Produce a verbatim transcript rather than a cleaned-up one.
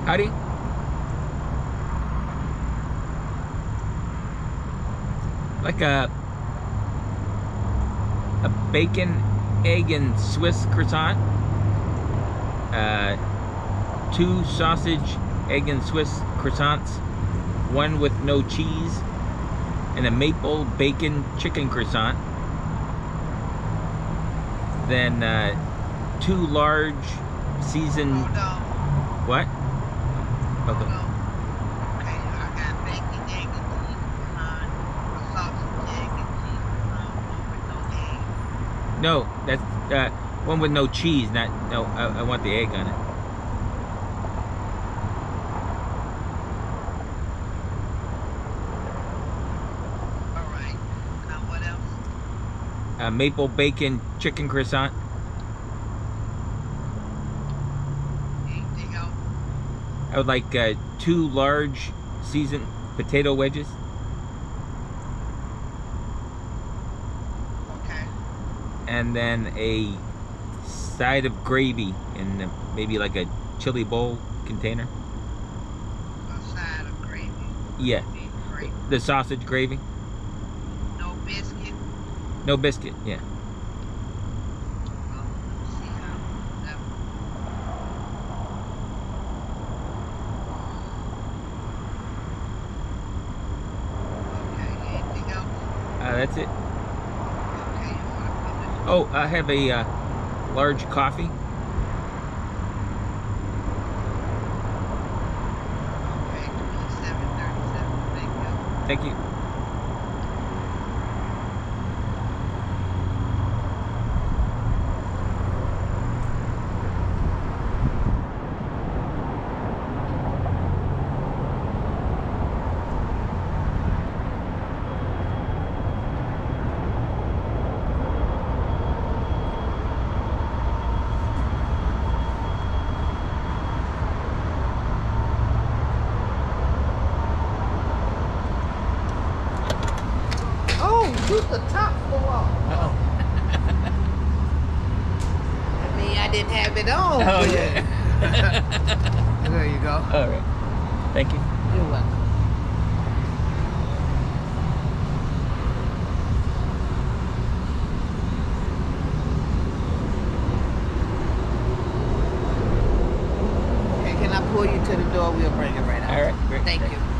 Howdy. Like a a bacon, egg, and Swiss croissant. Uh, two sausage, egg, and Swiss croissants. One with no cheese, and a maple bacon chicken croissant. Then uh, two large seasoned. Oh, no. What? Okay. Oh, no. Okay, I got bacon, egg, and cheese croissant, a sausage, egg, and cheese croissant, one with no egg. No, that's uh, one with no cheese. Not no. I, I want the egg on it. All right. Now what else? A maple bacon chicken croissant. Anything else? I would like uh, two large seasoned potato wedges. Okay. And then a side of gravy in uh, maybe like a chili bowl container. A side of gravy. Yeah. Beef gravy. The sausage gravy. No biscuit. No biscuit. Yeah. Well, let's see how that Okay, anything else? Uh, that's it. Okay, you want to finish? Oh, I have a uh, large coffee. Okay, twenty-seven thirty-seven. Thank you. Thank you. Shoot the top floor off. Uh-oh. I mean, I didn't have it on. Oh, but- yeah. There you go. All right. Thank you. You're welcome. Okay, can I pull you to the door? We'll bring it right out. All right. Great. Thank you.